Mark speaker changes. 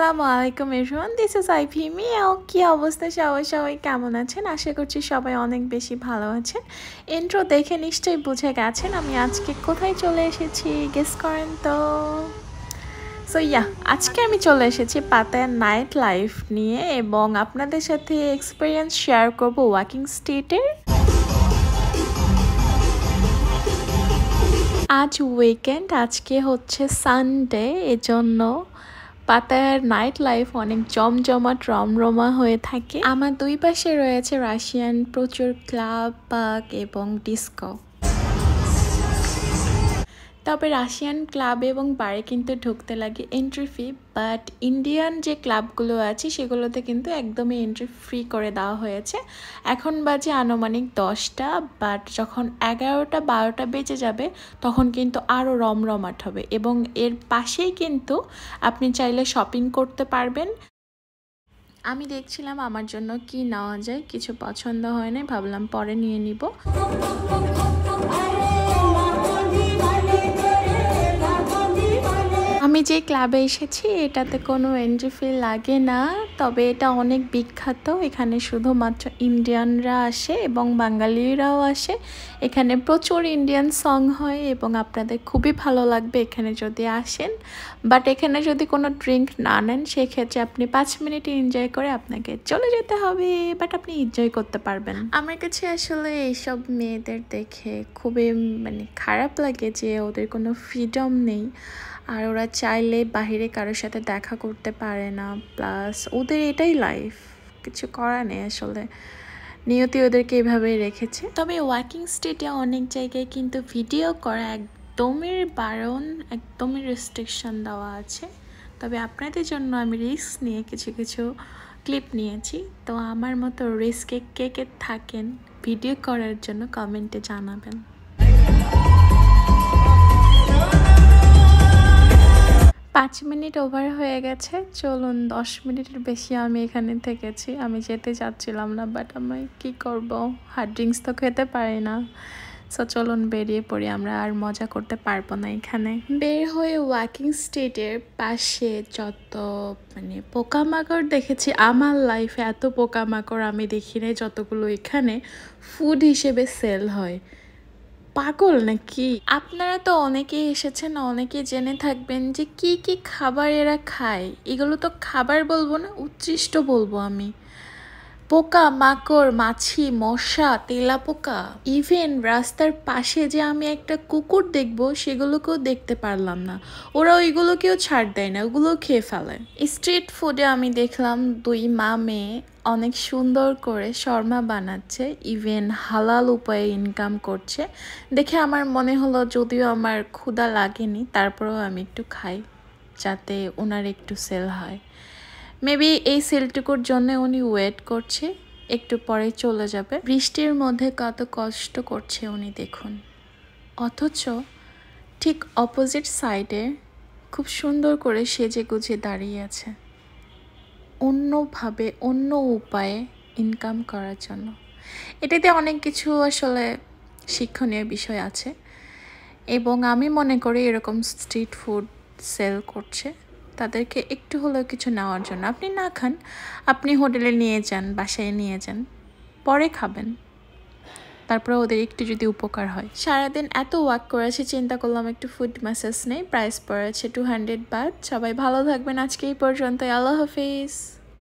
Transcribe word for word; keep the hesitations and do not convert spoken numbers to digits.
Speaker 1: আসসালামু আলাইকুম everyone, this is Ivy Miao. কি অবস্থা সবাই সবাই কেমন আছেন? আশা করছি সবাই অনেক বেশি ভালো আছেন। ইন্ট্রো দেখে নিশ্চয়ই বুঝে গেছেন আমি আজকে কোথায় চলে এসেছি, গেস করেন তো। সো ইয়া, আজকে আমি চলে এসেছি পাতায়ার নাইট লাইফ নিয়ে এবং আপনাদের সাথে এক্সপিরিয়েন্স শেয়ার করব ওয়াকিং স্ট্রিটের। আজ উইকেন্ড, আজকে হচ্ছে সানডে, এজন্য পাতায়ার নাইট লাইফ অনেক জমজমাট রমরমা হয়ে থাকে। আমার দুই পাশে রয়েছে রাশিয়ান প্রচুর ক্লাব, পার্ক এবং ডিস্কো। তবে রাশিয়ান ক্লাব এবং বারে কিন্তু ঢুকতে লাগে এন্ট্রি ফি, বাট ইন্ডিয়ান যে ক্লাবগুলো আছে সেগুলোতে কিন্তু একদমই এন্ট্রি ফ্রি করে দেওয়া হয়েছে। এখন বাজে আনুমানিক দশটা, বাট যখন এগারোটা বারোটা বেজে যাবে তখন কিন্তু আরও রমরমাট হবে এবং এর পাশেই কিন্তু আপনি চাইলে শপিং করতে পারবেন। আমি দেখছিলাম আমার জন্য কি নেওয়া যায়, কিছু পছন্দ হয় না, ভাবলাম পরে নিয়ে নিব। আমি যে ক্লাবে এসেছি এটাতে কোনো এন্ট্রি ফি লাগে না, তবে এটা অনেক বিখ্যাত। এখানে শুধুমাত্র ইন্ডিয়ানরা আসে এবং বাঙালিরাও আসে। এখানে প্রচুর ইন্ডিয়ান সং হয় এবং আপনাদের খুবই ভালো লাগবে এখানে যদি আসেন। বাট এখানে যদি কোনো ড্রিঙ্ক না নেন সেক্ষেত্রে আপনি পাঁচ মিনিট এনজয় করে আপনাকে চলে যেতে হবে, বাট আপনি এনজয় করতে পারবেন। আমার কাছে আসলে এইসব মেয়েদের দেখে খুবই মানে খারাপ লাগে যে ওদের কোনো ফ্রিডম নেই, আর ওরা চাইলে বাহিরে কারোর সাথে দেখা করতে পারে না, প্লাস ওদের এটাই লাইফ, কিছু করা নেই আসলে, নিয়তি ওদেরকে এভাবেই রেখেছে। তবে ওয়াকিং স্ট্রিটে অনেক জায়গায় কিন্তু ভিডিও করা একদমই বারণ, একদমই রেস্ট্রিকশন দেওয়া আছে। তবে আপনাদের জন্য আমি রিস্ক নিয়ে কিছু কিছু ক্লিপ নিয়েছি। তো আমার মতো রিস্কে কে কে থাকেন ভিডিও করার জন্য কমেন্টে জানাবেন। পাঁচ মিনিট ওভার হয়ে গেছে, চলুন। দশ মিনিটের বেশি আমি এখানে থেকেছি, আমি যেতে চাচ্ছিলাম না, বাট আমি কী করব, হার্ড ড্রিঙ্কস তো খেতে পারি না। সো চলুন বেরিয়ে পড়ি, আমরা আর মজা করতে পারবো না এখানে। বের হয়ে ওয়াকিং স্ট্রিটের পাশে যত মানে পোকামাকড় দেখেছি, আমার লাইফে এত পোকামাকড় আমি দেখি নাই যতগুলো এখানে ফুড হিসেবে সেল হয়। পাগল নাকি? আপনারা তো অনেকেই এসেছেন, অনেকেই জেনে থাকবেন যে কি কি খাবার এরা খায়। এগুলো তো খাবার বলবো না, উচ্ছিষ্ট বলবো আমি। পোকা মাকড়, মাছি, মশা, তেলাপোকা, ইভেন রাস্তার পাশে যে আমি একটা কুকুর দেখবো সেগুলোকেও দেখতে পারলাম না। ওরা ওইগুলোকেও ছাড় দেয় না, ওগুলো খেয়ে ফেলে। স্ট্রিট ফুডে আমি দেখলাম দুই মা মেয়ে অনেক সুন্দর করে শর্মা বানাচ্ছে, ইভেন হালাল উপায়ে ইনকাম করছে। দেখে আমার মনে হলো, যদিও আমার ক্ষুধা লাগেনি তারপরেও আমি একটু খাই যাতে ওনার একটু সেল হয়। মেবি এই সেলটুকুর জন্য উনি ওয়েট করছে, একটু পরে চলে যাবে। বৃষ্টির মধ্যে কত কষ্ট করছে উনি দেখুন। অথচ ঠিক অপোজিট সাইডে খুব সুন্দর করে সেজে গুজে দাঁড়িয়ে আছে অন্যভাবে, অন্য উপায়ে ইনকাম করার জন্য। এটাতে অনেক কিছু আসলে শিক্ষণীয় বিষয় আছে এবং আমি মনে করি এরকম স্ট্রিট ফুড সেল করছে তাদেরকে একটু হলেও কিছু নেওয়ার জন্য। আপনি না খান, আপনি হোটেলে নিয়ে যান, বাসায় নিয়ে যান, পরে খাবেন, তারপরে ওদের একটু যদি উপকার হয়। সারাদিন এত ওয়াক করেছি, চিন্তা করলাম একটু ফুড ম্যাসেজ নেই। প্রাইস পড়েছে টু হান্ড্রেড বাট। সবাই ভালো থাকবেন, আজকে এই পর্যন্ত, আল্লাহ হাফিজ।